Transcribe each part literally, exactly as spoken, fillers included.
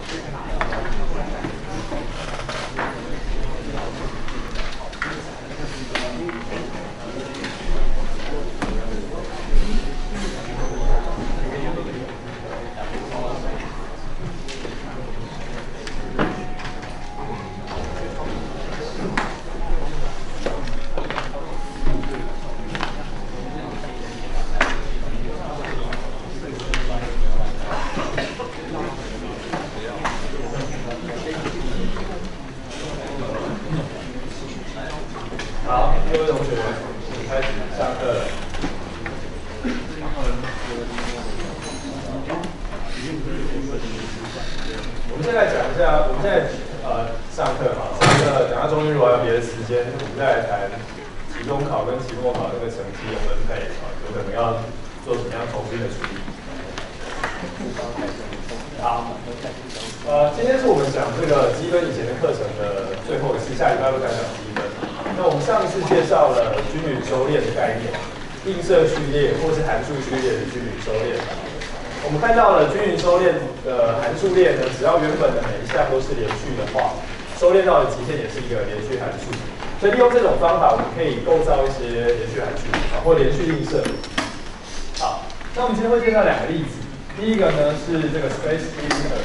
所以利用这种方法，我们可以构造一些连续函数啊，或连续映射。好，那我们今天会介绍两个例子。第一个呢是这个 space limiter。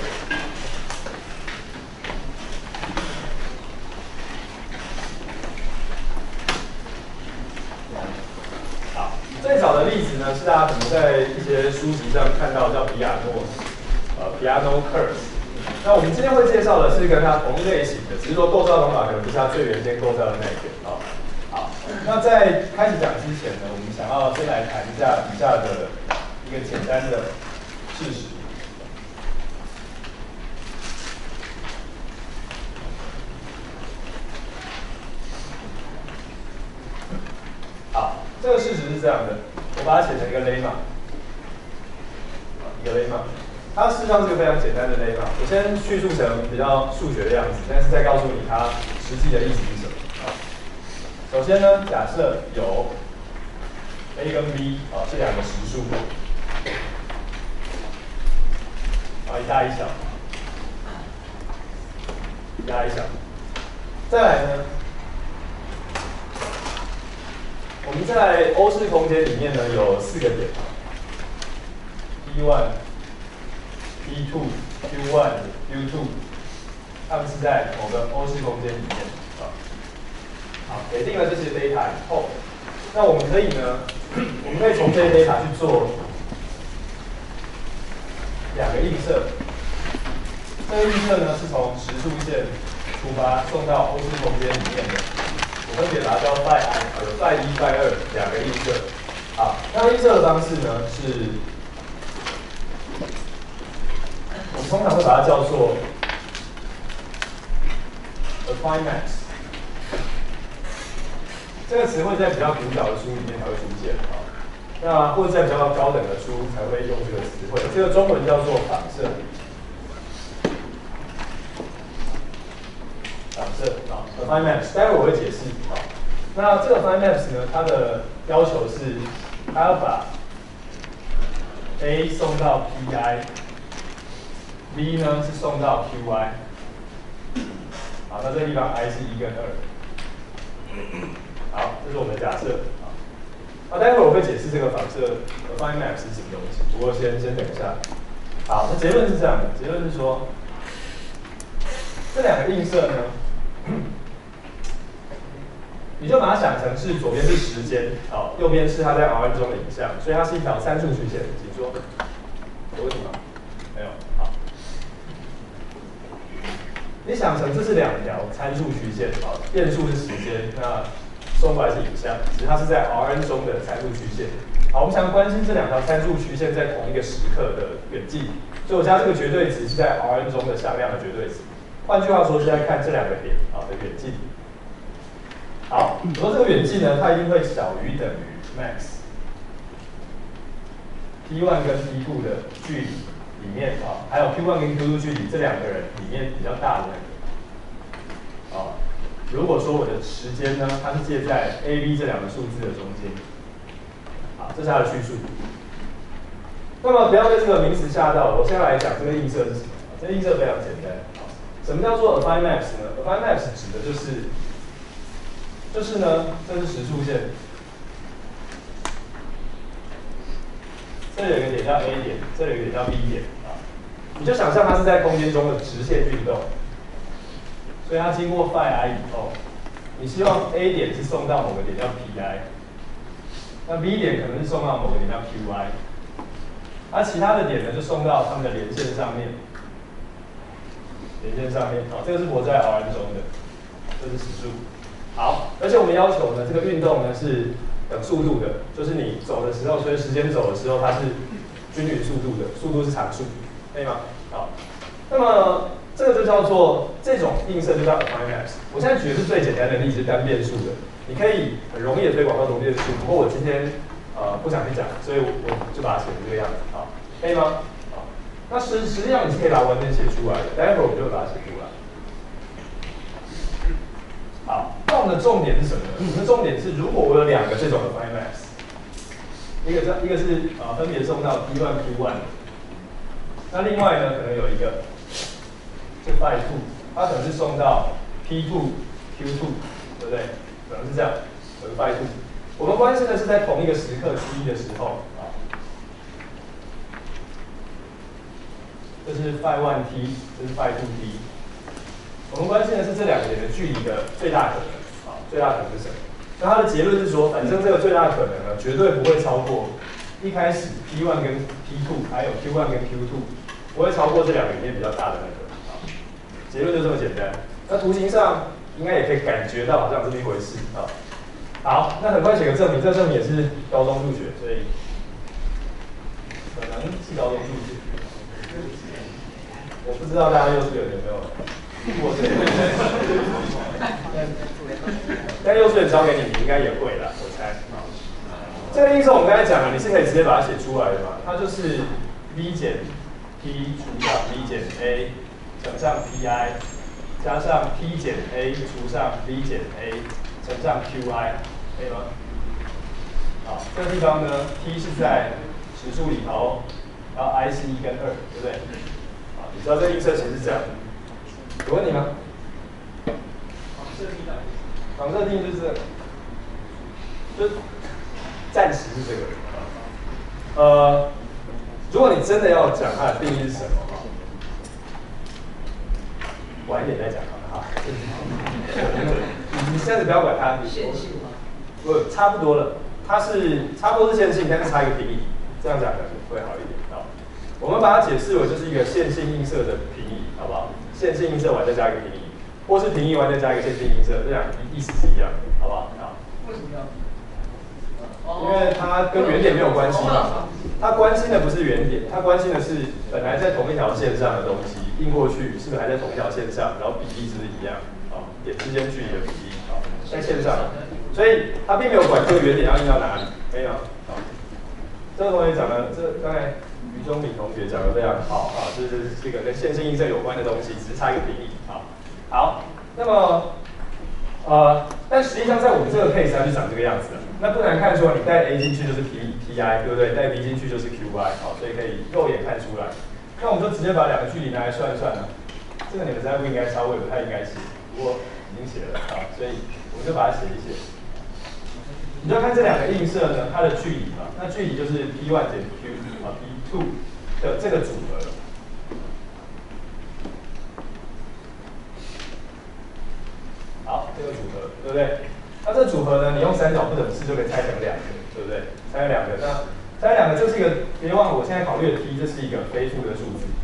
好，最早的例子呢是大家可能在一些书籍上看到叫比亚诺，呃 ，piano curves。那我们今天会介绍的是跟它同一类型的，只是说构造方法可能不是它最原先构造的那一个啊。好，那在开始讲之前呢，我们想要先来谈一下以下的一个简单的事实。好，这个事实是这样的，我把它写成一个 lemma， 一个 lemma。它事实上是个非常简单的 lemma， 我先叙述成比较数学的样子，但是再告诉你它实际的意思是什么。首先呢，假设有 a 跟 b 啊这两个实数，啊一大一小，一大一小。再来呢，我们在欧式空间里面呢有四个点 ，P 一。P 二 Q 一 Q 二 它们是在某个欧式空间里面啊。好，给定了这些 data 以后，那我们可以呢，我们可以从这些 data 去做两个映射。这个映射呢是从实数线出发送到欧式空间里面的，我分别把它叫 phi i 和 phi 一 phi 二两个映射。好，那映射的方式呢是。我们通常会把它叫做 affine maps， 这个词汇在比较古早的书里面才会出现啊，那或者在比较高等的书才会用这个词汇。这个中文叫做仿射，仿射啊 affine maps， 待会我会解释啊。那这个 affine maps 呢，它的要求是它要把 A 送到 P I。B 呢是送到 Q I， 好，那这个地方 I 是一跟二，好，这是我们的假设，好，那待会儿我会解释这个仿射 affine map 是什么东西，不过先先等一下，好，那结论是这样的，结论是说，这两个映射呢，你就把它想成是左边是时间，好，右边是它在 R N 中的影像，所以它是一条参数曲线，请说，有问题吗？没有，好。你想成这是两条参数曲线，啊，变数是时间，那送过来是影像，只是它是在 R N 中的参数曲线。好，我们想关心这两条参数曲线在同一个时刻的远近，所以我加这个绝对值是在 R N 中的向量的绝对值。换句话说，是在看这两个点啊的远近。好，我说这个远近呢，它一定会小于等于 max P 一 跟 P 二 的距离。里面啊，还有 Q 一 跟 Q 二 距离这两个人里面比较大的那个啊。如果说我的时间呢，它是介在 A、B 这两个数字的中间，好，这是它的叙述。那么不要被这个名词吓到，我现在来讲这个映射是什么。 这映射非常简单。什么叫做 affine maps 呢 ？affine maps 指的就是，就是呢，这是实数线，这里有一个点叫 A 点，这里有一个点叫 B 点啊。你就想象它是在空间中的直线运动，所以它经过 phi i 以后，你希望 A 点是送到某个点叫 Pi， 那 B 点可能是送到某个点叫 Qi， 而其他的点呢就送到它们的连线上面。连线上面，好，这个是活在 R N 中的，这是实数。好，而且我们要求呢，这个运动呢是等速度的，就是你走的时候，随着时间走的时候，它是均匀速度的，速度是常数，可以吗？好，那么这个就叫做这种映射就叫 affine maps。我现在举的是最简单的例子，是单变数的，你可以很容易的推广到多变数。不过我今天呃不想去讲，所以我我就把它写成这个样子，好，可以吗？那实实际上你是可以把它完全写出来的，待会儿我就会把它写出来。好，那我们的重点是什么呢？我们的重点是，如果我有两个这种的 affine maps， 一个这一个是啊、呃、分别送到 P 一 Q 一， 那另外呢可能有一个是 phi 二， 它可能是送到 P 二 Q 二， 对不对？可能是这样，有个 phi 二。我们关心的是在同一个时刻 T 的时候啊。这是 phi 一 t， 这是 phi 二 t。我们关心的是这两个点的距离的最大可能，啊，最大可能是什么？那它的结论是说，反正这个最大可能呢，绝对不会超过一开始 P 一 跟 P 二， 还有 Q 一 跟 Q 二， 不会超过这两个里面比较大的那个。啊，结论就这么简单。那图形上应该也可以感觉到好像有这么一回事啊。好，那很快写个证明，这个证明也是高中数学，所以可能是高中数学。我不知道大家幼稚园有没有过这个，但幼稚园交给你，你应该也会啦，我猜。这个映射我们刚才讲了，你是可以直接把它写出来的嘛？它就是 v 减 p 除上 v 减 a 乘上 pi 加上 p 减 a 除上 v 减 a 乘上 qi， 可以吗？好，这个地方呢 ，t 是在实数里头，然后 i 是一跟二，对不对？你知道这个映射其实是这样的，有问题吗？仿射定义，仿射定义就是这个，就暂时是这个。呃，如果你真的要讲它的定义是什么，晚一点再讲好了哈。你现在不要管它，线性吗？不，差不多了，它是差不多是线性，但是差一个定义，这样讲可能会好一点。我们把它解释为就是一个线性映射的平移，好不好？线性映射完再加一个平移，或是平移完再加一个线性映射，这两个意思是一样的，好不好？好。为什么要？因为它跟原点没有关系嘛，它关心的不是原点，它关心的是本来在同一条线上的东西映过去是不是还在同一条线上，然后比例是不是一样？啊，点之间距离的比例，好，在线上，所以它并没有管这个原点要映到哪里，没有。好，这个同学讲的，这刚才。于中敏同学讲的非常好啊，这是这个跟线性映射有关的东西，只是差一个比例啊。好，那么呃，但实际上在我们这个 case 它就长这个样子了。那不难看出来，你带 A 进去就是 P Pi， 对不对？带 B 进去就是 Qi， 好，所以可以肉眼看出来。那我们就直接把两个距离拿来算一算了。这个你们在不应该抄，我也不太应该写，不过已经写了啊，所以我们就把它写一写。你就看这两个映射呢，它的距离嘛，那距离就是 P 一 减 Q 啊 P 二的这个组合。好，这个组合对不对？那这组合呢，你用三角不等式就可以拆成两个，对不对？拆成两个，那拆成两个，这是一个，别忘了我现在考虑的 t， 这是一个非负的数据。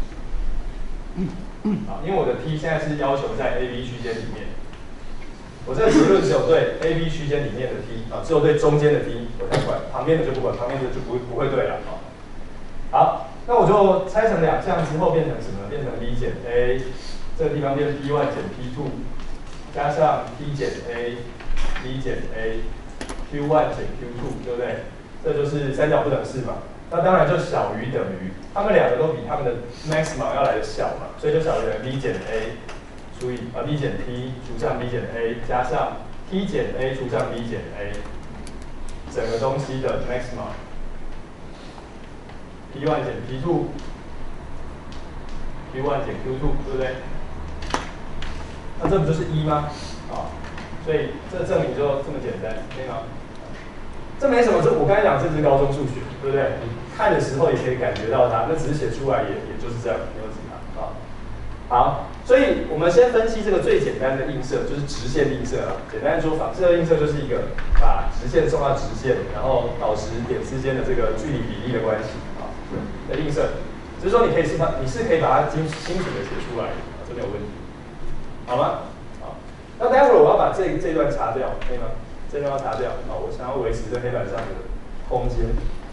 好，因为我的 t 现在是要求在 A B 区间里面。我这个结论只有对 A B 区间里面的 t 啊，只有对中间的 t 我才管，旁边的就不管，旁边的就不不会对了啊。好，那我就拆成两项之后变成什么？变成 b 减 a， 这个地方变 P 一 减 P 二， 加上 P 减 a，B 减 a，Q 一 减 Q 二， 对不对？这就是三角不等式嘛。那当然就小于等于，它们两个都比它们的 maximum 要来的小嘛，所以就小于等于 b 减 a。除以啊 b 减 t 除上 b 减 a 加上 t 减 a 除上 b 减 a， 整个东西的 maximum P 一 减 P 二 Q Q 一 减 Q 二，对不对？那这不就是一吗？啊，所以这证明就这么简单，可以吗？这没什么，这我刚才讲这是高中数学，对不对？你看的时候也可以感觉到它，那只是写出来也也就是这样，没有其他啊。好，所以我们先分析这个最简单的映射，就是直线映射啊。简单的说法，这个映射就是一个把直线送到直线，然后导致点之间的这个距离比例的关系啊的映射。只是说你可以是它，你是可以把它清清楚的写出来的，这没有问题，好吗？好，那待会儿我要把这这段擦掉，可以吗？这段要擦掉，好，我想要维持这黑板上的空间。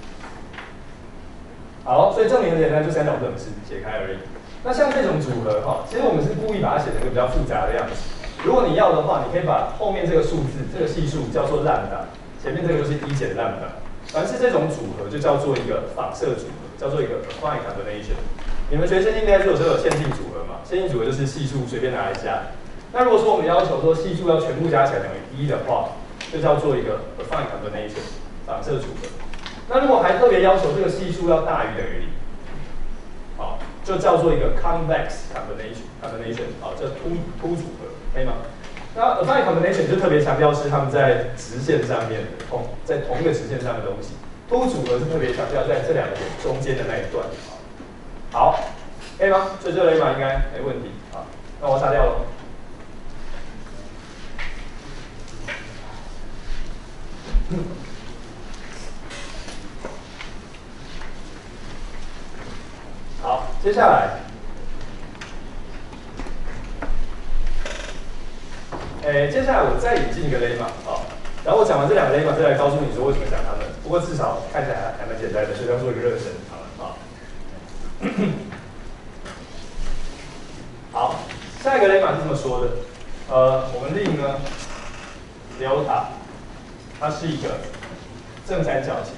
好，所以证明很简单，就三角不等式解开而已。那像这种组合哈，其实我们是故意把它写成一个比较复杂的样子。如果你要的话，你可以把后面这个数字，这个系数叫做 lambda， 前面这个就是一减 lambda。凡是这种组合就叫做一个仿射组合，叫做一个 affine combination。你们学线性代数有时候有线性组合嘛？线性组合就是系数随便拿来加。那如果说我们要求说系数要全部加起来等于一的话，就叫做一个 affine combination 仿射组合。那如果还特别要求这个系数要大于等于零，好，就叫做一个 convex combination combination 好，叫凸凸组合，可以吗？那 affine combination 就特别强调是他们在直线上面同在同一个直线上的东西，凸组合是特别强调在这两个点中间的那一段。好，可以吗？所以这个雷马应该没问题。好，那我擦掉了。好，接下来，诶，接下来我再引进一个雷马，好，然后我讲完这两个雷马，再来告诉你说为什么讲它们。不过至少看起来还蛮简单的，所以要做一个热身，好了，好。好，下一个雷马是这么说的，呃，我们令呢 delta 它是一个正三角形。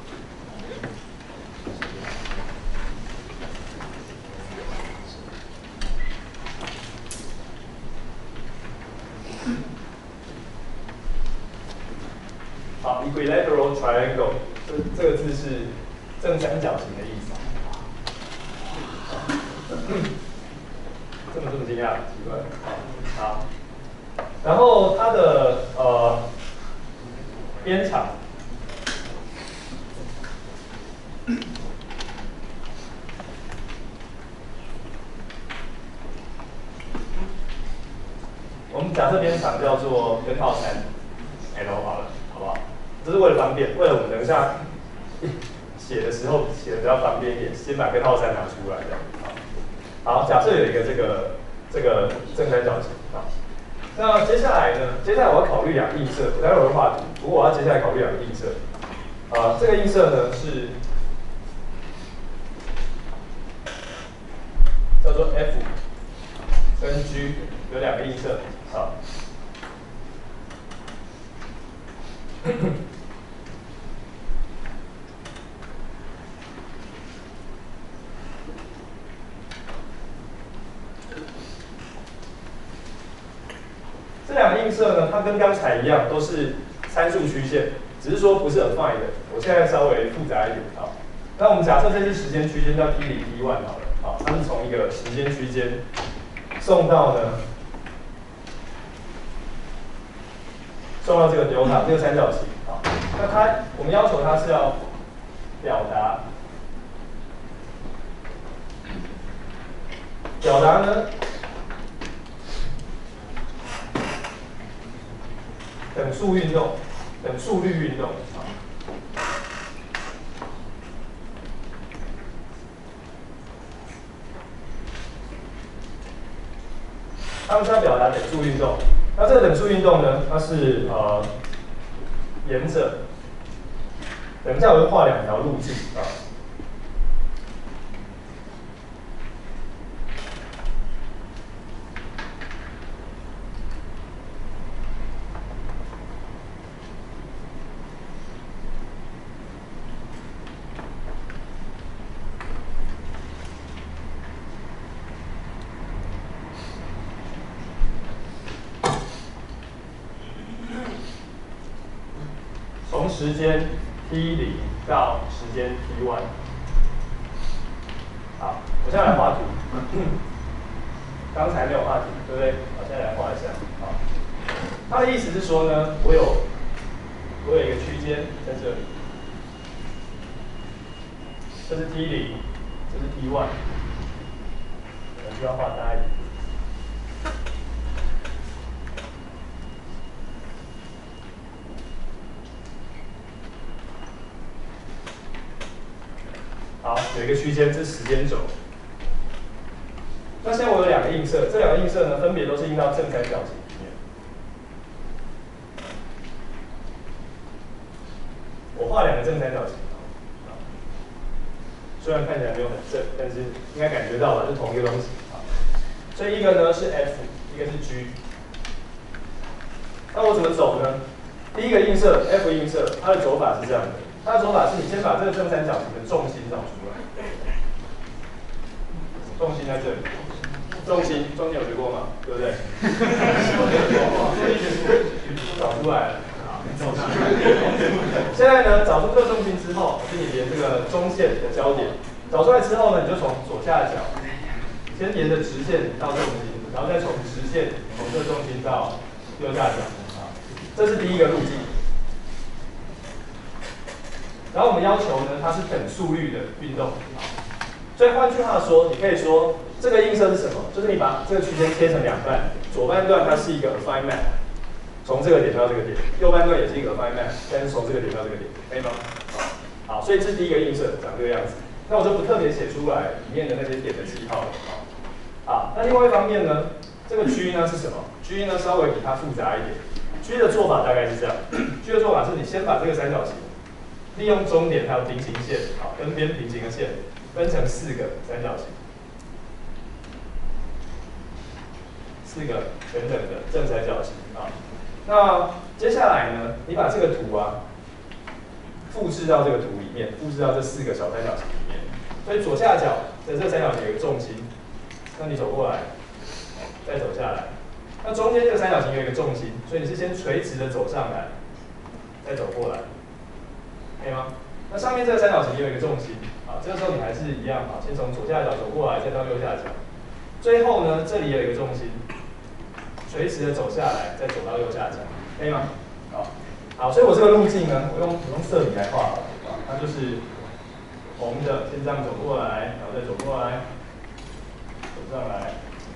好 ，equilateral triangle， 这这个字是正三角形的意思。这么这么惊讶，奇怪。好，然后它的呃边长，我们假设边长叫做根号三 L 好了，好不好？这是为了方便，为了我们等一下写的时候写的比较方便一点，先把根号三拿出来这样。好，假设有一个这个这个正三角形啊，那接下来呢？接下来我要考虑两个映射，我待会儿会画图，不过我要接下来考虑两个映射。啊、呃，这个映射呢是叫做 F 跟 G 有两个映射啊。这两个映射呢，它跟刚才一样，都是参数曲线，只是说不是 affine 的。我现在稍微复杂一点啊。那我们假设这是时间区间叫 T 零 T 一 好了，啊，它是从一个时间区间送到呢，送到这个 delta 这个三角形啊。那它我们要求它是要表达表达呢？等速运动，等速率运动啊。他们是要表达等速运动。那这个等速运动呢，它是呃沿着，等一下我会画两条路径啊。从时间 T 零 到时间 T 一，好，我现在来画图。 刚才没有画题，对不对？好，现在来画一下。好，它的意思是说呢，我有我有一个区间在这里，这是 T 零，这是 T 一，可能需要画大一点。好，有一个区间，这是时间轴。那现在我有两个映射，这两个映射呢，分别都是映到正三角形里面。我画两个正三角形，虽然看起来没有很正，但是应该感觉到了，是同一个东西。所以一个呢是 F， 一个是 G。那我怎么走呢？第一个映射 F 映射，它的走法是这样的，它的走法是你先把这个正三角形的重心找出来，重心在这里。重心，中间有学过吗？对不对？找出来了。现在呢，找出这个重心之后，是你连这个中线的交点。找出来之后呢，你就从左下角，先沿着直线到重心，然后再从直线从这重心到右下角。啊，这是第一个路径。然后我们要求呢，它是等速率的运动。所以换句话说，你可以说这个映射是什么？就是你把这个区间切成两半，左半段它是一个 affine map， 从这个点到这个点；右半段也是一个 affine map， 但是从这个点到这个点，可以吗？好，所以这是第一个映射，长这个样子。那我就不特别写出来里面的那些点的记号了。好，那另外一方面呢，这个 G 呢是什么 ？G 呢稍微比它复杂一点。G 的做法大概是这样 ：G 的做法是你先把这个三角形利用中点还有平行线，好，跟边平行的线。分成四个三角形，四个全等的正三角形啊。那接下来呢，你把这个图啊复制到这个图里面，复制到这四个小三角形里面。所以左下角的这个三角形有一个重心，那你走过来，再走下来。那中间这个三角形有一个重心，所以你是先垂直的走上来，再走过来，可以吗？那上面这个三角形也有一个重心。啊，这个时候你还是一样啊，先从左下角走过来，再到右下角，最后呢，这里有一个重心，垂直的走下来，再走到右下角，可以吗？好，好，所以我这个路径呢，我用我用色笔来画，啊，它就是红的，先这样走过来，然后再走过来，走上来。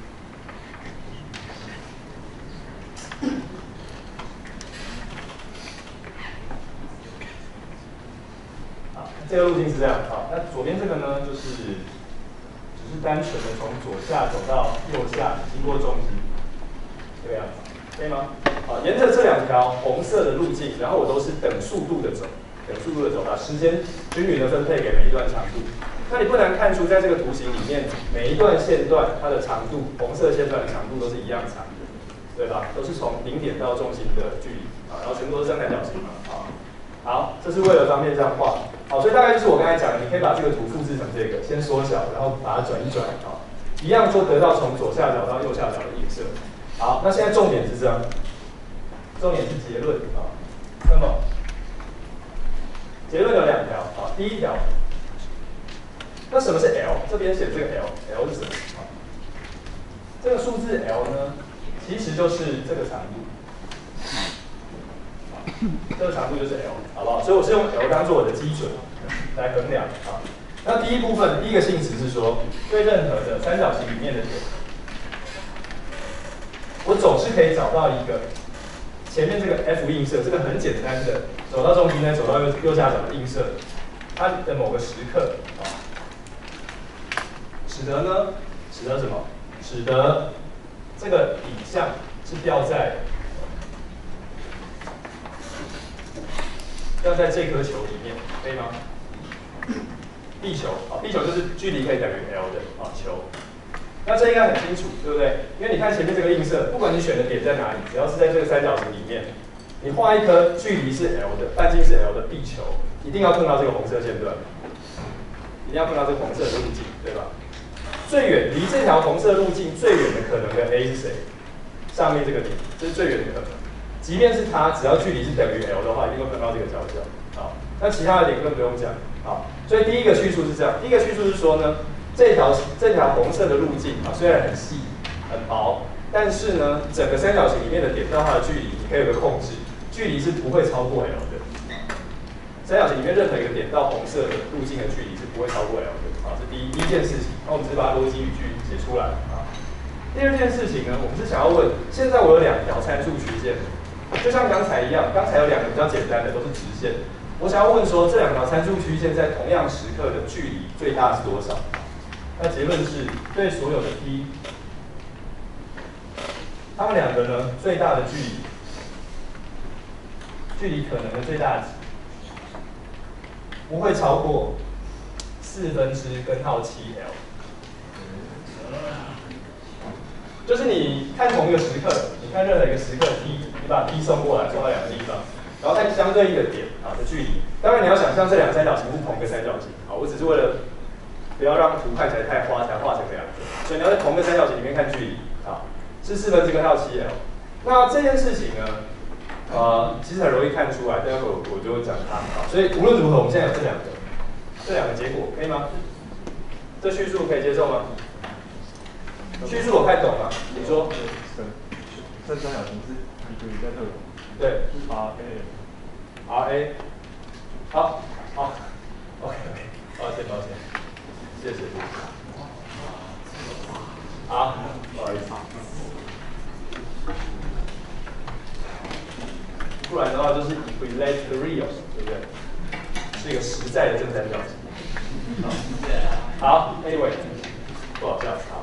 这个路径是这样，好，那左边这个呢，就是只是单纯的从左下走到右下，经过中心，这个样子，可以吗？好，沿着这两条红色的路径，然后我都是等速度的走，等速度的走，把时间均匀的分配给每一段长度。那你不难看出，在这个图形里面，每一段线段它的长度，红色线段的长度都是一样长的，对吧？都是从零点到重心的距离，啊，然后全部都是正三角形嘛，啊。好，这是为了方便这样画。好，所以大概就是我刚才讲的，你可以把这个图复制成这个，先缩小，然后把它转一转，啊，一样就得到从左下角到右下角的映射。好，那现在重点是这样，重点是结论啊。那么结论有两条啊，第一条，那什么是 L？ 这边写这个 L，L 是什么？啊，这个数字 L 呢，其实就是这个长度。这个长度就是 L， 好不好？所以我是用 L 当做我的基准来衡量啊。那第一部分，第一个性质是说，对任何的三角形里面的点，我总是可以找到一个前面这个 F 映射，这个很简单的，走到中心再走到右右下角的映射，它的某个时刻啊，使得呢，使得什么？使得这个影像是掉在。要在这颗球里面，可以吗？地球，啊，地球就是距离可以等于 L 的啊球。那这应该很清楚，对不对？因为你看前面这个映射，不管你选的点在哪里，只要是在这个三角形里面，你画一颗距离是 L 的、半径是 L 的地球，一定要碰到这个红色线段，一定要碰到这个红色的路径，对吧？最远离这条红色路径最远的可能的 A 是谁？上面这个点，这是最远的可能。即便是它，只要距离是等于 L 的话，一定会碰到这个角角。好，那其他的点更不用讲。好，所以第一个叙述是这样。第一个叙述是说呢， 这条这条红色的路径啊，虽然很细很薄，但是呢，整个三角形里面的点到它的距离，你可以有个控制，距离是不会超过 L 的。三角形里面任何一个点到红色的路径的距离是不会超过 L 的。啊，这第一第一件事情。那我们只是把逻辑语句写出来啊。第二件事情呢，我们是想要问，现在我有两条参数曲线，就像刚才一样，刚才有两个比较简单的都是直线。我想要问说，这两条参数曲线在同样时刻的距离最大是多少？那结论是对所有的 t， 它们两个呢最大的距离，距离可能的最大值，不会超过四分之根号七 L。就是你看同一个时刻，你看任何一个时刻 t， 你把 t 送过来，送到两个地方，然后在相对应的点啊的距离。当然你要想象这两个三角形是同一个三角形啊，我只是为了不要让图看起来太花，才画成这样。所以你要在同一个三角形里面看距离啊，是四分之根号七 L。那这件事情呢，呃，其实很容易看出来，待会我我就讲它啊。所以无论如何，我们现在有这两个这两个结果，可以吗？这叙述可以接受吗？叙述我看懂了，你说。 这三角形是一个在这里。 对。 R A。 R A。好，好 ，OK OK， 抱歉抱歉，谢谢。好，不好意思。不然的话就是 equilateral， 对不对？是一个实在的正三角形。好 ，Anyway， 不好笑，好。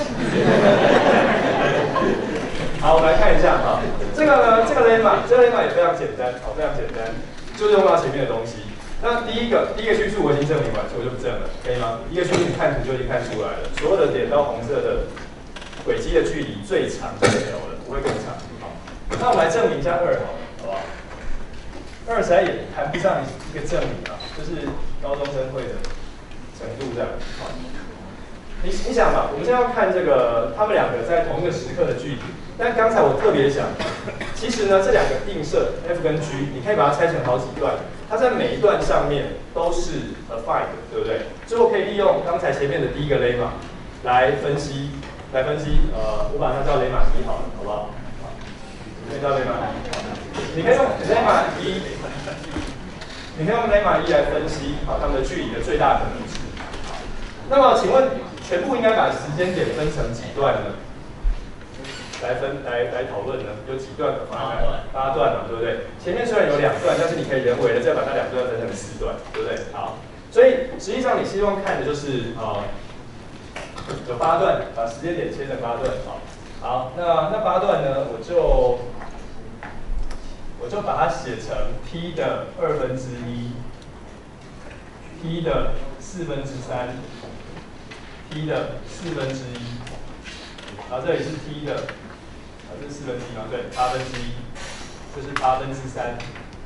好，我们来看一下哈，这个呢，这个 lemma， 这个 lemma 也非常简单，好，非常简单，就是用到前面的东西。那第一个，第一个叙述我已经证明完，所以我就不证了，可以吗？第一个叙述你看图就已经看出来了，所有的点到红色的轨迹的距离最长就是 L 了，不会更长。好，那我们来证明一下二，好，好不好？二实在也谈不上一个证明啊，就是高中生会的程度这样。好，你你想吧，我们现在要看这个他们两个在同一个时刻的距离。但刚才我特别想，其实呢，这两个映射 F 跟 G， 你可以把它拆成好几段，它在每一段上面都是 affine 的，对不对？所以我可以利用刚才前面的第一个 lemma 来分析，来分析，呃，我把它叫 lemma 一好了，好不好？可以叫 lemma 一，你可以用 lemma 一，你可以用 lemma 一来分析好它们的距离的最大可能值。那么，请问全部应该把时间点分成几段呢？来分来来讨论呢，有几段可发展？八段嘛，对不对？前面虽然有两段，但是你可以人为的再把那两段分成四段，对不对？好，所以实际上你希望看的就是呃有八段，把时间点切成八段。好，好，那那八段呢，我就我就把它写成 t 的二分之一 ，t 的四分之三 ，t 的四分之一，然后这里是 t 的。啊，这是四分之一嘛？对，八分之一，这是八分之三，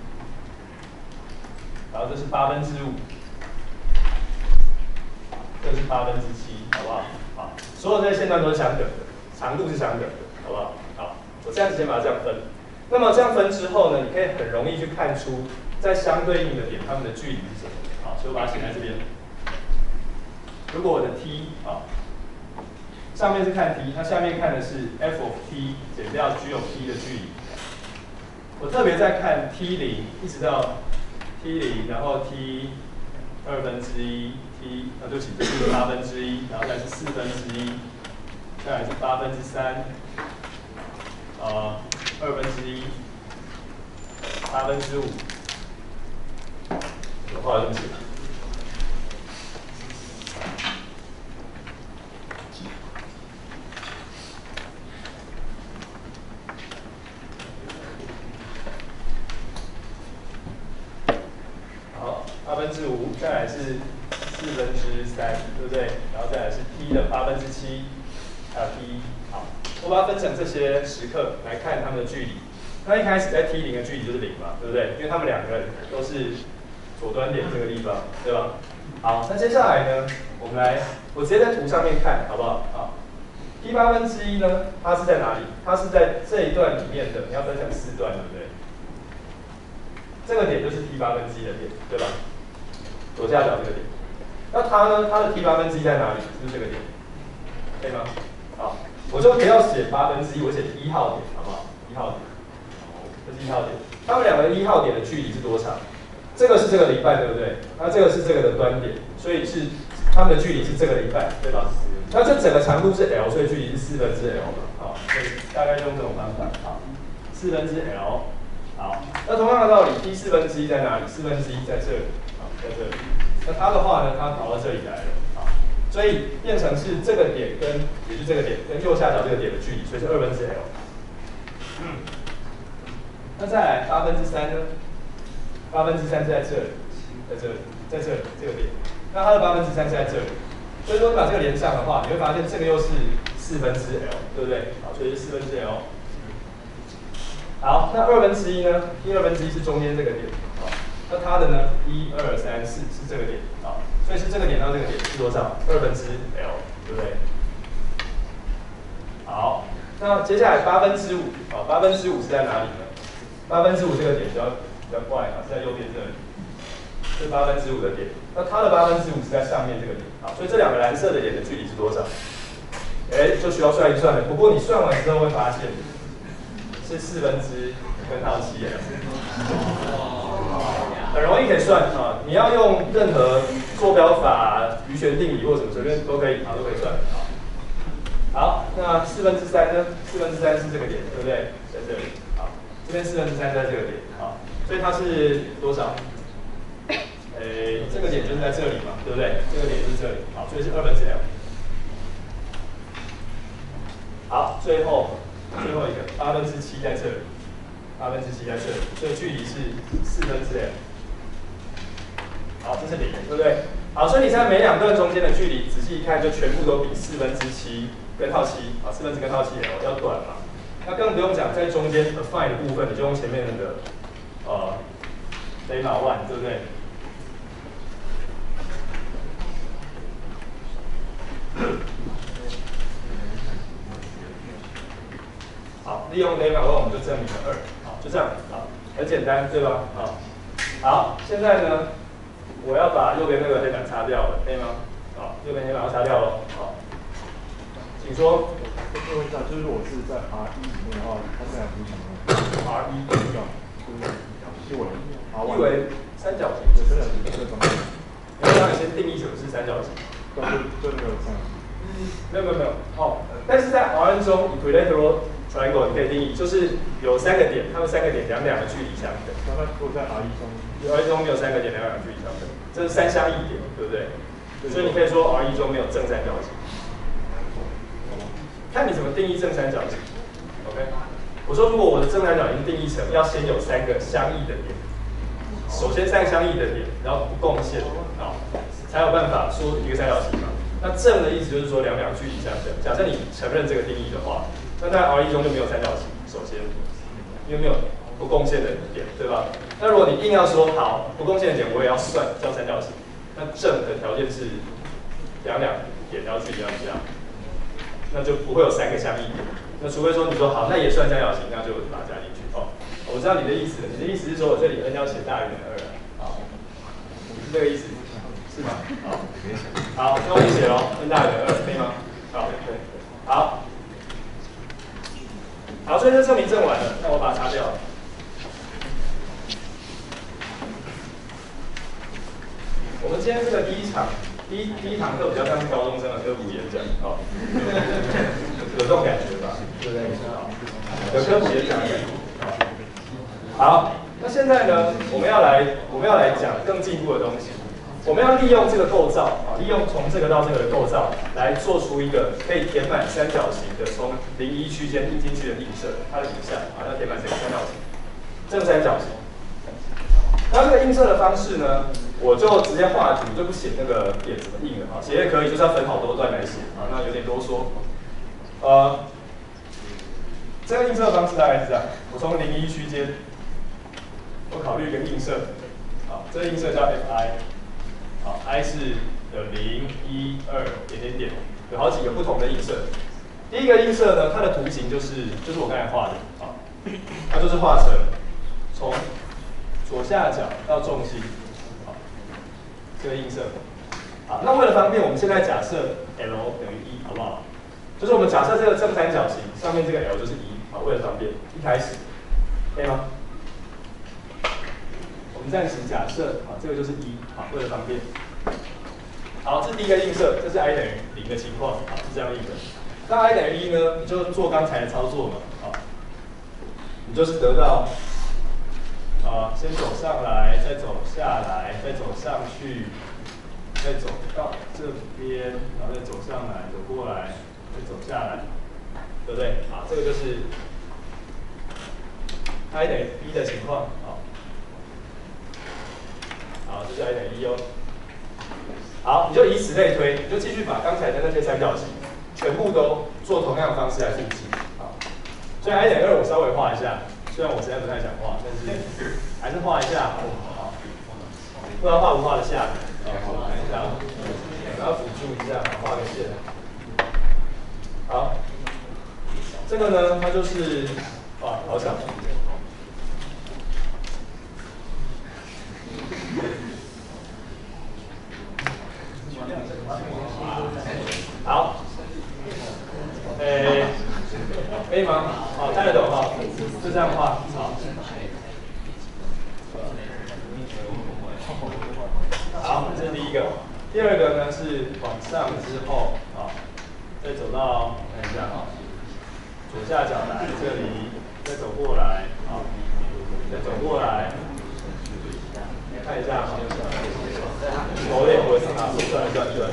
然后这是八分之五，这是八分之七，好不好？好，所有这些线段都是相等的，长度是相等的，好不好？好，我现在先把它这样分。那么这样分之后呢，你可以很容易去看出在相对应的点它们的距离是什么。好，所以我把它写在这边。如果我的 t 啊。上面是看 t， 那下面看的是 f of t 减掉 g of t 的距离。我特别在看 t 零一直到 t 零，然后 t 二分之一 t， 啊对不起，这是八分之一，然后再是四分之一，再来是八分之三，呃二分之一，八分之五。我画的这么写。八分之五，再来是四分之三，对不对？然后再来是 t 的八分之七，还有 t。好，我把它分成这些时刻来看它们的距离。那一开始在 t 零的距离就是零嘛，对不对？因为它们两个都是左端点这个地方，对吧？好，那接下来呢，我们来，我直接在图上面看，好不好？好 ，t 八分之一呢，它是在哪里？它是在这一段里面的，你要分成四段，对不对？这个点就是 t 八分之一的点，对吧？左下角这个点， 那它呢？它的 t 八分之一在哪里？是不是这个点？可以吗？好，我就不要写八分之一，我写一号点，好不好？一号点，这是一号点。它们两个一号点的距离是多长？这个是这个零半，对不对？那这个是这个的端点，所以是它们的距离是这个零半，对吧？那这整个长度是 l， 所以距离是四分之 l 嘛，好，所以大概用这种方法，好，四分之 l， 好，那同样的道理 ，t 四分之一在哪里？四分之一在这里，好，在这里。那它的话呢，它跑到这里来了，好，所以变成是这个点跟，也是这个点跟右下角这个点的距离，所以是二分之 l。嗯，那再来八分之三呢？八分之三是在这里，在这里，在这里这个点。那它的八分之三是在这里，所以说你把这个连上的话，你会发现这个又是四分之 l， 对不对？好，所以是四分之 l。好，那二分之一呢？一二分之一是中间这个点，好，那它的呢？一二三四是这个点，好，所以是这个点到这个点是多少？二分之 l， 对不对？好，那接下来八分之五，好，八分之五是在哪里呢？八分之五这个点比较比较怪啊，是在右边这里，是八分之五的点。那它的八分之五是在上面这个点，好，所以这两个蓝色的点的距离是多少？哎，就需要算一算了。不过你算完之后会发现是四分之根号七 l， 很容易可以算啊。你要用任何坐标法、余弦定理或什么随便都可以，好，都可以算。好，好，那四分之三呢？四分之三是这个点，对不对？在这里，好，这边四分之三在这个点，好，所以它是多少？诶，这个点就是在这里嘛，对不对？这个点就是这里，好，所以是二分之 l。好，最后最后一个八分之七在这里，八分之七在这里，所以距离是四分之 l。好，这是零，对不对？好，所以你在每两段中间的距离，仔细一看，就全部都比四分之七根号七，啊，四分之根号七 l 要短嘛。那更不用讲，在中间 affine 的部分，你就用前面那个呃 lemma one， 对不对？好，利用 lemma one 我们就证明了二，好，就这样，好，很简单，对吧？好，好，现在呢，我要把右边那个黑板擦掉了，可以吗？好，右边黑板要擦掉了，好，请说。 我问一下，就是我是在 R 一里面的话，它现在不是什么 ？R 一， 就是一维， 一维三角形， 对，三角形这个东西。 你要先定义什么是三角形？ 就就那个三角形。 没有没有没有，哦，但是在 R N 中 equilateral triangle 你可以定义，就是有三个点，它们三个点两两的距离相等。 那那如果在 R 一中 ，R 一中没有三个点两两的距离相等，这是三相异点，对不对？所以你可以说 R 一中没有正三角形。看你怎么定义正三角形 ，OK？ 我说如果我的正三角形定义成要先有三个相异的点，首先三个相异的点，然后不共线，好，才有办法说一个三角形嘛。那正的意思就是说两两距离相等。假设你承认这个定义的话，那在 R 一中就没有三角形，首先，因为没有不共线的点，对吧？那如果你硬要说好不共线的点我也要算叫三角形，那正的条件是两两点要距离要这样。那就不会有三个相异点。那除非说你说好，那也算三角形，那就把它加进去。哦，我知道你的意思，你的意思是说我这里 n 要写大于等于二，好，是这个意思，是吗？好，好，那我就写咯 n 大于等于二，可以吗？好，对，好，好，所以这证明证完了，那我把它擦掉。我们今天这个第一场。第一第一堂课比较像是高中生的科普演讲，哦，有这种感觉吧？对不对？有科普演讲的感觉。好，那现在呢，我们要来我们要来讲更进一步的东西。我们要利用这个构造啊，利用从这个到这个的构造，来做出一个可以填满三角形的从零一区间印进去的映射，它的影像啊，要填满这个三角形，正三角形。那这个映射的方式呢？我就直接画图，就不写那个点怎么印了啊，写也可以，就是要分好多段来写啊，那有点啰嗦。呃，这个映射方式大概是这样，我从零一区间，我考虑一个映射，好，这个映射叫 F I， 好 ，I 是有零、一、二点点点，有好几个不同的映射。第一个映射呢，它的图形就是就是我刚才画的，好，它就是画成从左下角到重心。这个映射， 好，那为了方便，我们现在假设 L 等于一，好不好？就是我们假设这个正三角形上面这个 L 就是一，好，为了方便，一开始可以吗？我们暂时假设，好，这个就是一，好，为了方便。好，这是第一个映射，这是 i 等于零的情况，好，是这样印的。那 i 等于一呢，你就做刚才的操作嘛，好，你就是得到，啊，先走上来，再走下来，再走上去，再走到这边，然后再走上来，走过来，再走下来，对不对？好，这个就是 i 等于一的情况，好，好，这是 i 等于一哦。好，你就以此类推，你就继续把刚才的那些三角形全部都做同样的方式来复制。好，所以 i 等于二我稍微画一下，虽然我实在不太想画，但是还是画一下。好，不知道画不画得下？好，看一下，然后辅助一下，画个线。好，这个呢，它就是哇，好小。好，诶，可以吗？好，看得懂哈，就这样画，好。好，这是第一个。第二个呢是往上之后，啊，再走到看一下啊，左下角来这里，再走过来，啊，再走过来，看一下啊，头有点昏啊，转转转。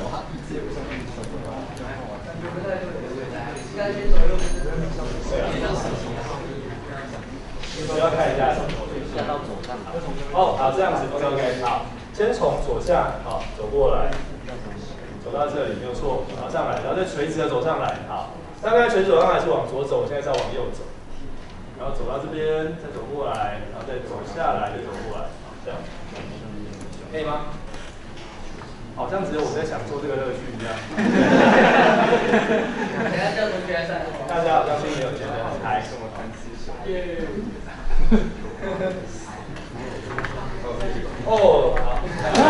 我要看一下，哦，好，这样子 ，OK OK， 好，先从左下，好，走过来，走到这里没有错，好，上来，然后再垂直的走上来，好，大概垂直走上来是往左走，现在是要往右走，然后走到这边，再走过来，然后再走下来，再走过来，好，这样，可以吗？好像只有我在享受这个乐趣一样。 等下叫同学来上。 大家好像心里有觉得很嗨。哦，好。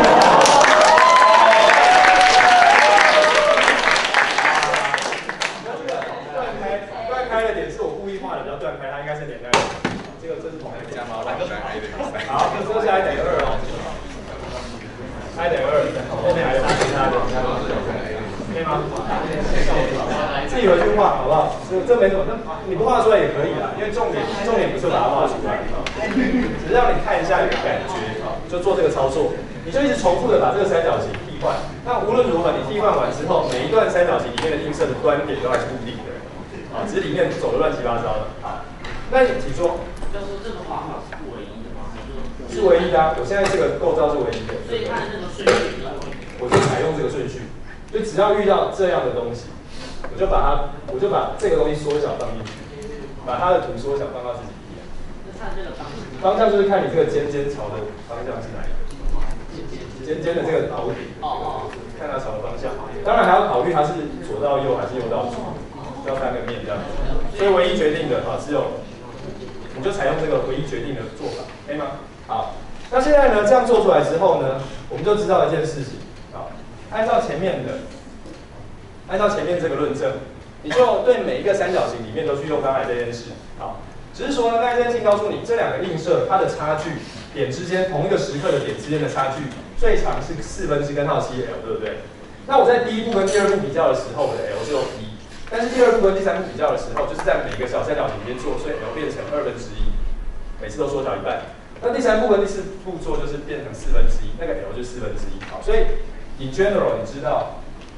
断开，断开的点是我故意画的比较断开，它应该是连在一起。这个这是同一个。好，这个是 i 等于二哦。i 等于二，后面还有其他的，可以吗？自己回去画好不好？这这没什么，那你不画出来也可以啦，因为重点重点不是把它画出来，只是让你看一下有个感觉啊，就做这个操作，你就一直重复的把这个三角形替换。那无论如何，你替换完之后，每一段三角形里面的映射的端点都还是固定的，啊，只是里面走的乱七八糟的啊。那你请说。 就是说这个画法是唯一的吗？ 是唯一的啊，我现在这个构造是唯一的。 所以它的那个顺序， 我就采用这个顺序，就只要遇到这样的东西，我就把它，我就把这个东西缩小放进去，把它的图缩小放到自己一样。 那它这个方向， 方向就是看你这个尖尖朝的方向是哪一个，尖尖的这个头顶，哦，看它朝的方向。当然还要考虑它是左到右还是右到左，要翻个面这样。所以唯一决定的啊，只有。你就采用这个唯一决定的做法，可以吗？好，那现在呢，这样做出来之后呢，我们就知道一件事情，好，按照前面的，按照前面这个论证，你就对每一个三角形里面都去用刚才这件事，好，只是说呢，刚才这件事情告诉你，这两个映射它的差距，点之间同一个时刻的点之间的差距，最长是四分之根号七 L， 对不对？那我在第一步跟第二步比较的时候，我的 L 就一。但是第二步跟第三步比较的时候，就是在每个小三角形里面做，所以 L 变成二分之一，每次都缩小一半。那第三步跟第四步做就是变成四分之一，那个 L 就四分之一。好，所以 in general 你知道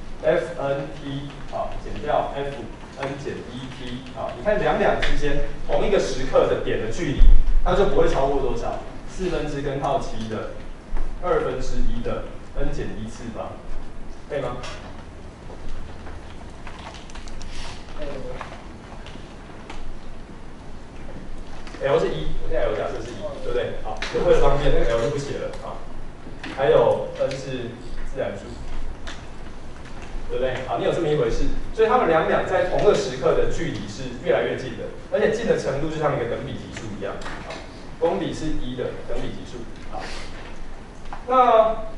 F N T 好减掉 F N 减 E T 好，你看两两之间同一个时刻的点的距离，它就不会超过多少？四分之根号七的二分之一的 n 减一次方，可以吗？L 是一，我现在 L 假设是一，对不对？好，就为了方便，那个 L 就不写了啊。还有 n 是自然数，对不对？好，你有这么一回事，所以它们两两在同个时刻的距离是越来越近的，而且近的程度就像一个等比级数一样。好，公比是一的等比级数。好，那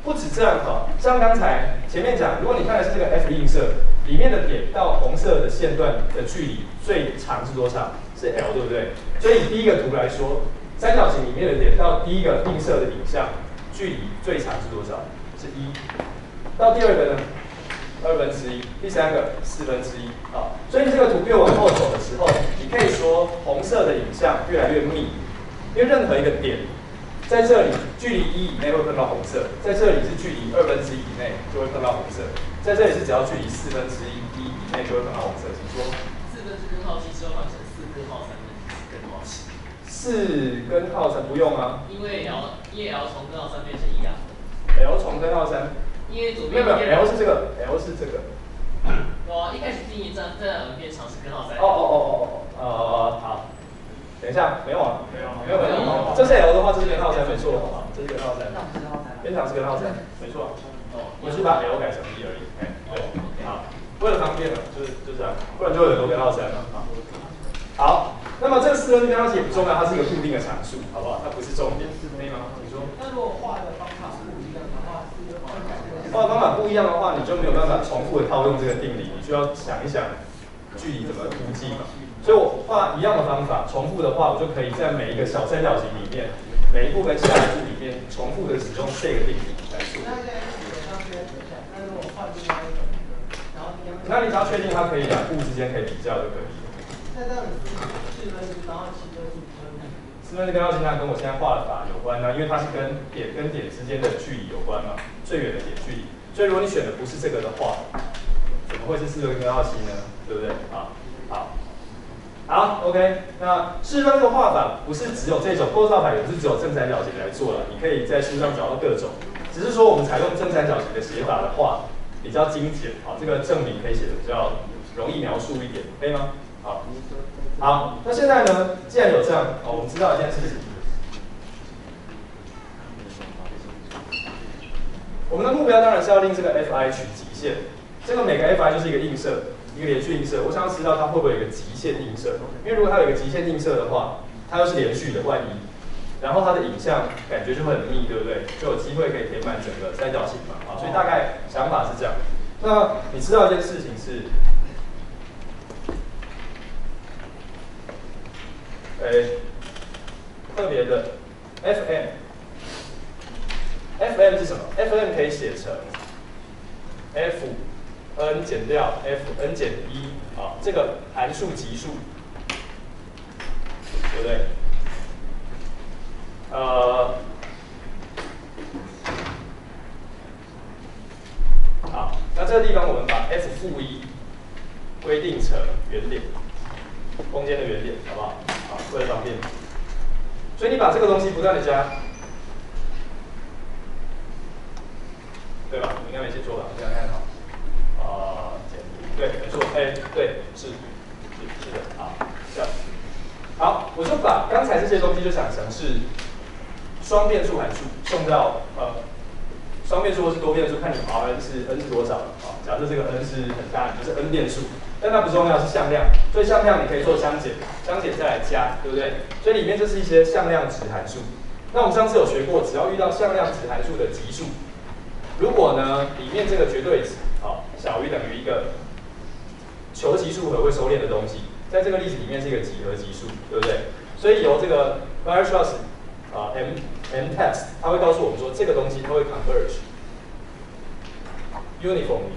不止这样哈，像刚才前面讲，如果你看的是这个 F 映射，里面的点到红色的线段的距离最长是多少？是 L， 对不对？所以以第一个图来说，三角形里面的点到第一个映射的影像距离最长是多少？是一。到第二个呢？二分之一。第三个四分之一。啊，所以这个图越往后走的时候，你可以说红色的影像越来越密，因为任何一个点。在这里，距离一以内会碰到红色；在这里是距离二分之一以内就会碰到红色；在这里是只要距离四分之一一以内就会碰到红色。请说。 四分之根号七之后换成四根号三分之根号七。 四根号三不用啊。 因为 L 因为 L 从根号三变成一啊。 L 从根号三。 因为左没有没有 ，L 是这个 ，L 是这个。 哦，一开始定义站在 L 变长是根号三。 哦哦哦哦哦，呃好。等一下，没有啊， 没有没有没有，这是 L 的话，这是根号三，没错啊，这是根号三，边长是根号三，没错。哦，我是把 L 改成一而已，哎，对，好，为了方便嘛，就是就这样，不然就有很多根号三了啊。好，那么这个四分之根号七也不重要，它是一个固定的常数，好不好？它不是重点，可以吗？你说。 那如果画的方法不一样的话， 画的方法不一样的话，你就没有办法重复的套用这个定理，你需要想一想距离怎么估计嘛。所以我画一样的方法，重复的话，我就可以在每一个小三角形里面，每一步跟下一步里面重复的使用这个定理来做。 那现在是上边等一下，那如果换另外一种，然后一样， 那你只要确定它可以两步之间可以比较就可以了。 那这样子四分之然后七分之四分之根号七那跟我现在画的法有关呢、啊，因为它是跟点跟点之间的距离有关嘛，最远的点距离。所以如果你选的不是这个的话，怎么会是四分之根号七呢？对不对？啊，好。好 ，OK， 那事实上这个画法不是只有这种构造法，也不是只有正三角形来做了，你可以在书上找到各种。只是说我们采用正三角形的写法的话，比较精简，好，这个证明可以写的比较容易描述一点，可以吗？好，好，那现在呢，既然有这样，哦，我们知道一件事情，我们的目标当然是要令这个 F I 取极限，这个每个 F I 就是一个映射。一个连续映射，我想要知道它会不会有一个极限映射，因为如果它有一个极限映射的话，它又是连续的，万一，然后它的影像感觉就会很密，对不对？就有机会可以填满整个三角形嘛，啊，所以大概想法是这样。那你知道一件事情是，诶，特别的 F M，F M 是什么 ？F M 可以写成 F。n 减掉 f n 减一啊，这个函数级数，对不对？呃，好，那这个地方我们把 f 负一规定成原点，空间的原点，好不好？好，为了方便。所以你把这个东西不断的加，对吧？你应该没记错吧？这样看好。啊，减一，对，没错，哎，对，是，是是的，好，这样，好，我就把刚才这些东西就想成是双变数函数送到呃双变数或是多变数，看你 Rn 是 n 是多少啊？假设这个 n 是很大，就是 n 变数，但它不重要，是向量，所以向量你可以做相减，相减再来加，对不对？所以里面这是一些向量值函数。那我们上次有学过，只要遇到向量值函数的级数，如果呢里面这个绝对值好小于等于一个求级数和会收敛的东西，在这个例子里面是一个几何级数，对不对？所以由这个 Weierstrass 啊 M M test， 它会告诉我们说这个东西它会 converge uniformly。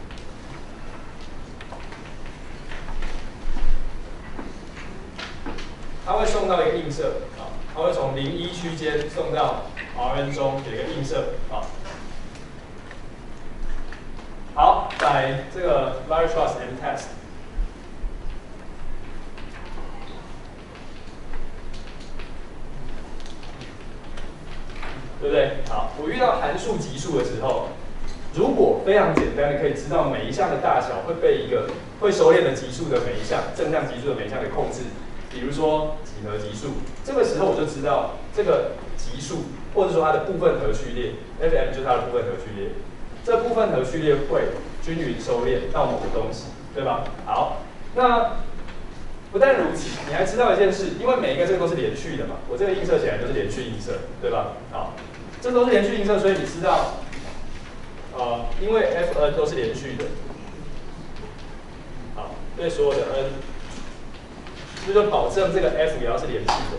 它会送到一个映射啊，它会从零一区间送到 Rn 中有一个映射啊。好，在这个 Weierstrass M test， 对不对？好，我遇到函数级数的时候，如果非常简单的可以知道每一项的大小会被一个会收敛的级数的每一项正向级数的每一项给控制，比如说几何级数，这个时候我就知道这个级数或者说它的部分和序列 ，F M 就是它的部分和序列。这部分和序列会均匀收敛到某个东西，对吧？好，那不但如此，你还知道一件事，因为每一个这个都是连续的嘛，我这个映射起来都是连续映射，对吧？好，这都是连续映射，所以你知道呃，因为 Fn 都是连续的，好，对所有的 n， 是不是就保证这个 F 也要是连续的？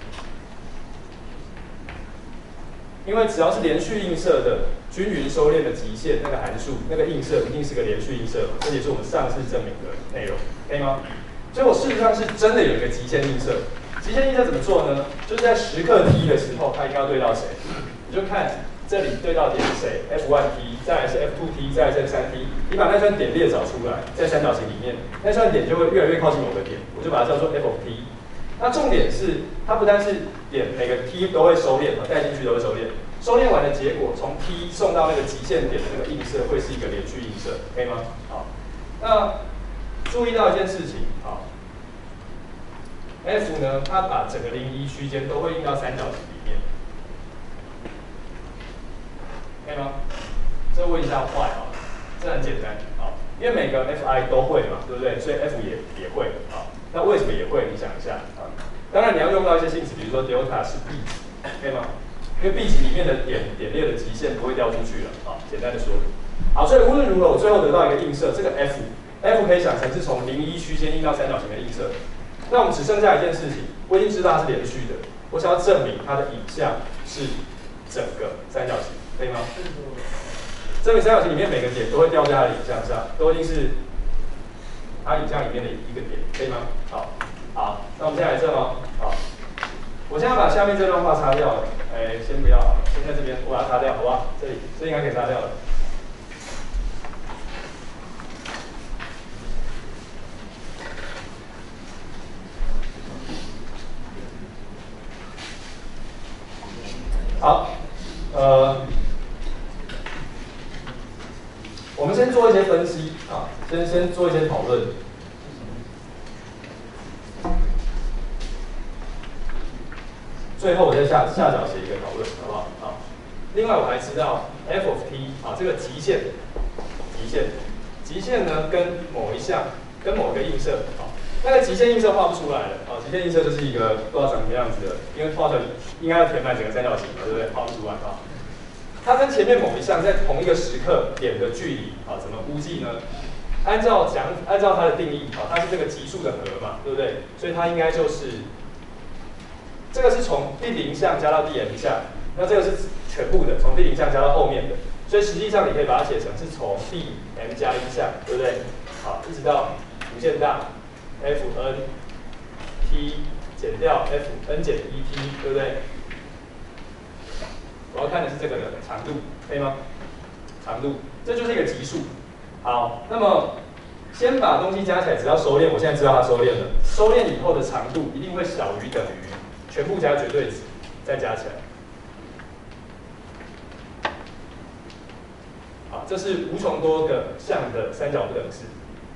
因为只要是连续映射的均匀收敛的极限，那个函数那个映射一定是个连续映射嘛，这也是我们上次证明的内容，可以吗？所以我事实上是真的有一个极限映射。极限映射怎么做呢？就是在时刻 t 的时候，它应该要对到谁？你就看这里对到点是谁 ，F 一 t， 再来是 F 二 t， 再来是 F 三 t， 你把那串点列找出来，在三角形里面，那串点就会越来越靠近某个点，我就把它叫做 F of t。那重点是，它不单是点每个 t 都会收敛，带进去都会收敛。收敛完的结果，从 t 送到那个极限点的那个映射，会是一个连续映射，可以吗？好，那注意到一件事情，好 ，F 呢，它把整个零一区间都会映到三角形里面，可以吗？这问一下坏啊，这很简单，好，因为每个 fi 都会嘛，对不对？所以 f 也也会，好，那为什么也会？你想一下啊，当然你要用到一些性质，比如说 delta 是 b 值，可以吗？因为 B 值里面的点点列的极限不会掉出去了，啊，简单的说，好，所以无论如何，我最后得到一个映射，这个 F，F 可以想成是从零一区间映到三角形的映射。那我们只剩下一件事情，我已经知道它是连续的，我想要证明它的影像是整个三角形，可以吗？证明三角形里面每个点都会掉在它的影像上，都一定是它影像里面的一个点，可以吗？好，好，那我们现在来这吗？好。我现在把下面这段话擦掉了，哎，先不要好了，先在这边我把它擦掉，好不好？这里，这应该可以擦掉了。好，呃，我们先做一些分析啊，先先做一些讨论。最后我在下下角写一个讨论，好不好？好。另外我还知道 f of t 啊，这个极限，极限，极限呢跟某一项跟某个映射，啊，那个极限映射画不出来了，啊，极限映射就是一个不知道长什么样子的，因为画出来应该要填满整个三角形嘛，对不对？画不出来啊。它跟前面某一项在同一个时刻点的距离，啊，怎么估计呢？按照讲按照它的定义，啊，它是这个级数的和嘛，对不对？所以它应该就是。这个是从第零项加到第 m 项，那这个是全部的，从第零项加到后面的，所以实际上你可以把它写成是从第 m 加一项，对不对？好，一直到无限大 f n t 减掉 f n 减一 t， 对不对？我要看的是这个的长度，可以吗？长度，这就是一个级数。好，那么先把东西加起来，只要收敛，我现在知道它收敛了，收敛以后的长度一定会小于等于。全部加绝对值，再加起来。好，这是无穷多个项的三角不等式。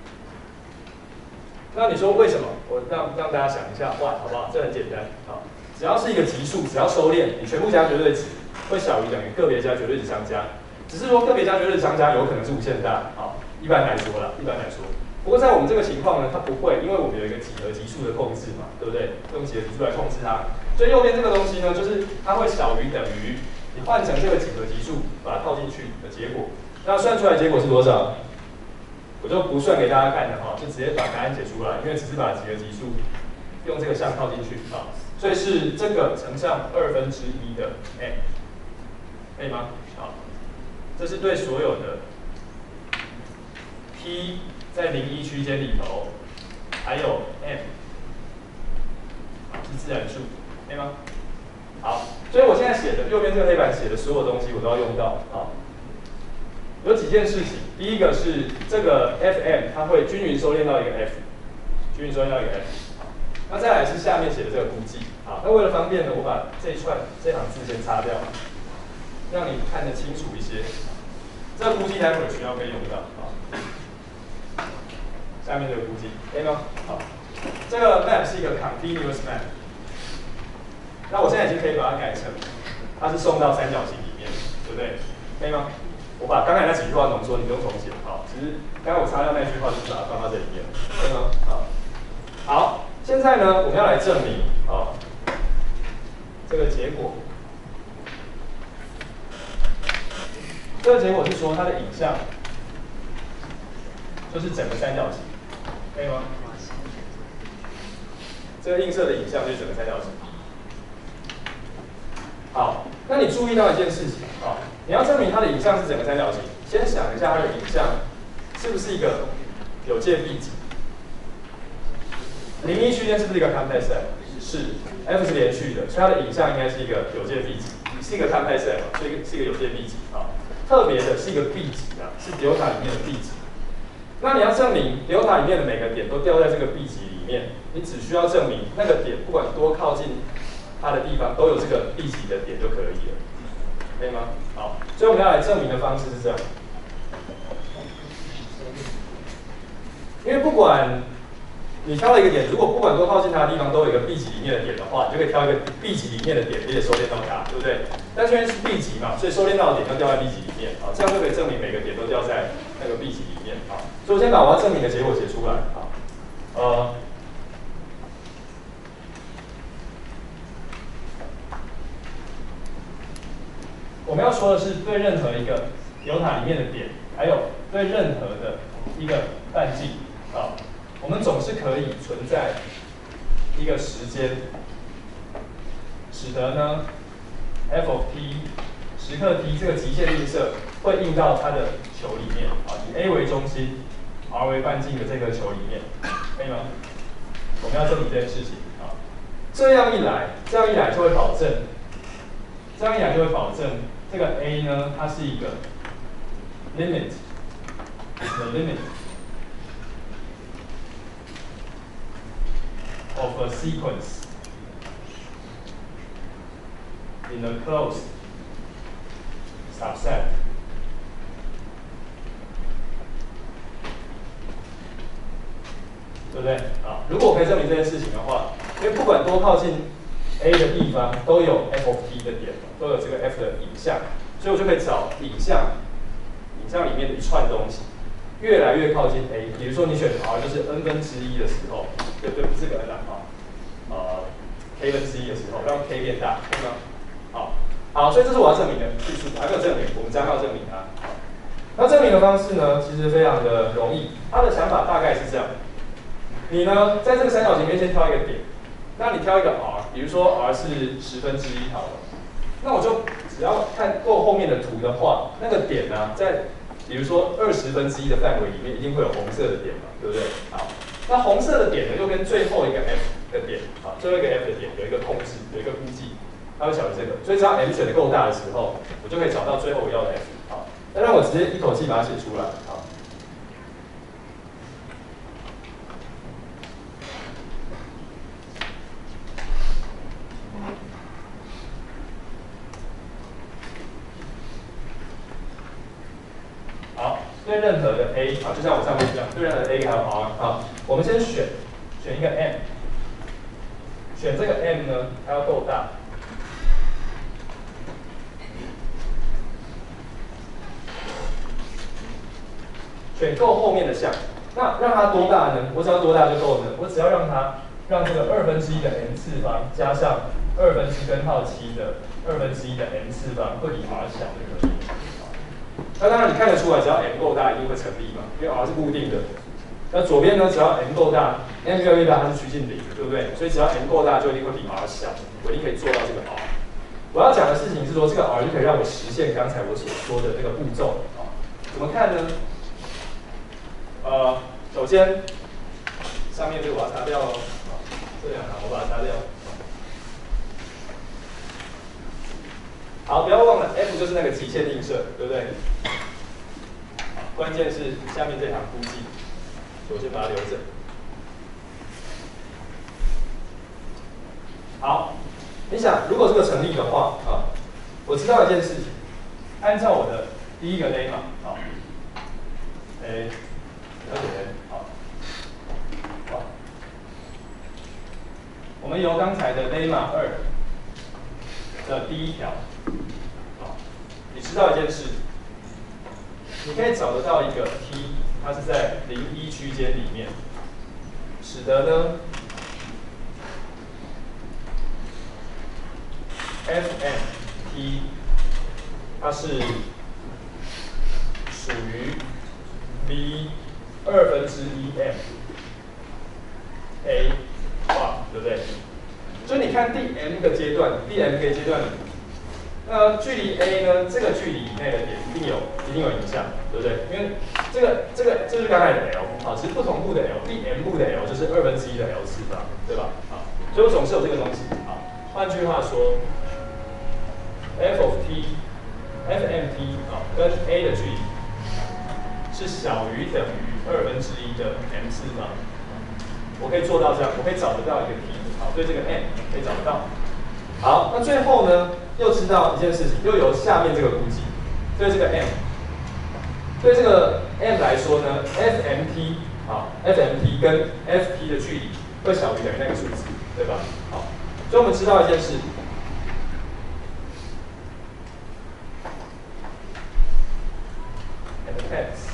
那你说为什么？我让让大家想一下，哇，好不好？这很简单。好，只要是一个级数，只要收敛，你全部加绝对值会小于等于个别加绝对值相加。只是说个别加绝对值相加有可能是无限大。好，一般来说啦，一般来说。不过在我们这个情况呢，它不会，因为我们有一个几何级数的控制嘛，对不对？用几何级数来控制它，所以右边这个东西呢，就是它会小于等于你换成这个几何级数把它套进去的结果。那算出来的结果是多少？我就不算给大家看的哈，就直接把答案写出来，因为只是把几何级数用这个项套进去啊，所以是这个乘上二分之一的 m， 可以吗？好，这是对所有的 t。在零一区间里头，还有 m， 是自然数，可以吗？好，所以我现在写的右边这个黑板写的所有东西我都要用到啊。有几件事情，第一个是这个 Fm 它会均匀收敛到一个 f， 均匀收敛到一个 f。那再来是下面写的这个估计，好，那为了方便呢，我把这一串这行字先擦掉，让你看得清楚一些。这个估计待会儿需要被用到啊。下面这个估计，可以吗？好，这个 map 是一个 continuous map。那我现在已经可以把它改成，它是送到三角形里面，对不对？可以吗？我把刚才那几句话浓缩，你不用重写。好，其实刚才我擦掉那句话，就是把它放到这里面，可以吗？好，好，现在呢，我们要来证明啊，这个结果。 这个结果是说它的影像就是整个三角形，可以吗？这个映射的影像就是整个三角形。好，那你注意到一件事情啊，你要证明它的影像是整个三角形，先想一下它的影像是不是一个有界闭集。零一区间是不是一个 compact set？ 是 ，F 是连续的，所以它的影像应该是一个有界闭集，是一个 compact set 嘛，所以是一个有界闭集啊。特别的是一个闭集啊，是 delta 里面的闭集。那你要证明 delta 里面的每个点都掉在这个闭集里面，你只需要证明那个点不管多靠近它的地方都有这个闭集的点就可以了，可以吗？好，所以我们要来证明的方式是这样，因为不管你挑了一个点，如果不管多靠近它的地方都有一个闭集里面的点的话，你就可以挑一个闭集里面的点，并且收敛到它，对不对？但是因为是闭集嘛，所以收敛到的点要掉在闭集里面，啊，这样就可以证明每个点都掉在那个闭集里面，啊，所以我先把我要证明的结果写出来，啊，呃。我们要说的是，对任何一个流塔里面的点，还有对任何的一个半径啊，我们总是可以存在一个时间，使得呢 f of t 时刻 t 这个极限映射会映到它的球里面啊，以 A 为中心 ，r 为半径的这个球里面，可以吗？我们要证明这件事情啊，这样一来，这样一来就会保证，这样一来就会保证。这个 A 呢，它是一个 limit， the limit of a sequence in a closed subset。对不对？啊，如果我可以证明这件事情的话，因为不管多靠近 A 的地方都有 f of t 的点，都有这个 f 的影像，所以我就可以找影像，影像里面的一串东西，越来越靠近 A。比如说你选 r 就是 n 分之一的时候，对对，不是个 n 啊，呃 k 分之一的时候，让 k 变大，对吗？好，好，所以这是我要证明的叙述，还没有证明，我们将要证明它。那证明的方式呢，其实非常的容易，它的想法大概是这样：你呢，在这个三角形里面先挑一个点。那你挑一个 r， 比如说 r 是十分之一好了，那我就只要看够后面的图的话，那个点呢、啊，在比如说二十分之一的范围里面，一定会有红色的点嘛，对不对？好，那红色的点呢，又跟最后一个 f 的点，啊，最后一个 f 的点有一个控制，有一个估计，它会小于这个，所以只要 m 选的够大的时候，我就可以找到最后我要的 f。好，那让我直接一口气把它写出来，好。好，对任何的 a 啊，就像我上面这样，对任何的 a 还有 r 啊，我们先选选一个 m， 选这个 m 呢，它要够大。选够后面的项，那让它多大呢？我只要多大就够了呢？我只要让它让这个二分之一的 m 次方加上二分之根号七的二分之一的 m 次方会比 r 小就可以了。那当然你看得出来，只要 m 够大，一定会成立嘛，因为 r 是固定的。那左边呢，只要 m 够大 ，m 越来越大，它是趋近零，对不对？所以只要 m 够大，就一定会比 r 小，我一定可以做到这个 r。我要讲的事情是说，这个 r 就可以让我实现刚才我所说的这个步骤啊。怎么看呢？呃，首先上面这个我要擦掉哦，这两行我把它擦掉。好，不要忘了 F 就是那个极限映射，对不对？关键是下面这行估计，我先把它留着。好，你想，如果这个成立的话啊，我知道一件事情，按照我的第一个 lemma 啊，哎，了解，好，好，我们由刚才的 lemma 二的第一条。你知道一件事，你可以找得到一个 t， 它是在零一区间里面，使得呢 f m t 它是属于 v 二分之一 m a 化，对不对？就你看第 m 个阶段，第 m 个阶段里，那距离 a 呢，这个距离以内的点一定有一定有影响，对不对？因为这个这个这就是刚才的 l 啊，其实不同步的 l， 第 m 步的 l 就是二分之一的 l 次方，对吧？啊，所以我总是有这个东西啊。换句话说 ，f of t。f m t 啊，跟 a 的距离是小于等于二分之一的 m 次方，我可以做到这样，我可以找得到一个 t， 好，对这个 m 可以找得到。好，那最后呢，又知道一件事情，又由下面这个估计，对这个 m， 对这个 m 来说呢 ，f m t 啊 ，f m t 跟 f t 的距离会小于等于那个数字，对吧？好，所以我们知道一件事。X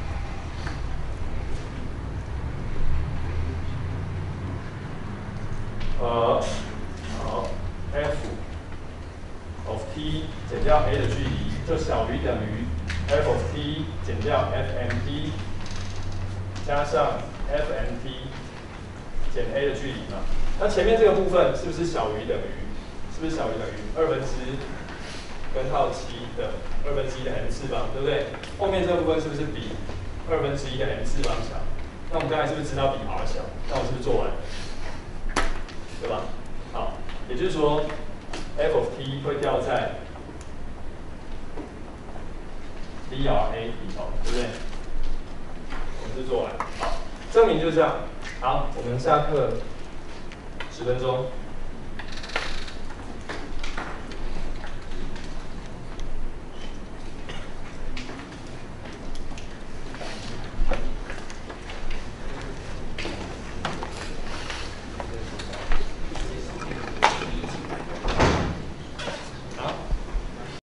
呃，好 ，f of t 减掉 a 的距离就小于等于 f of t 减掉 f m t 加上 f m t 减 a 的距离嘛？那前面这个部分是不是小于等于？是不是小于等于二分之根号七的二分之一的 m 次方，对不对？后面这个部分是不是比二分之一的 m 次方小？那我们刚才是不是知道比 r 小？那我是不是做完？对吧？好，也就是说 f of t 会掉在 dra 里头，对不对？我们是做完。好，证明就是这样。好，我们下课十分钟。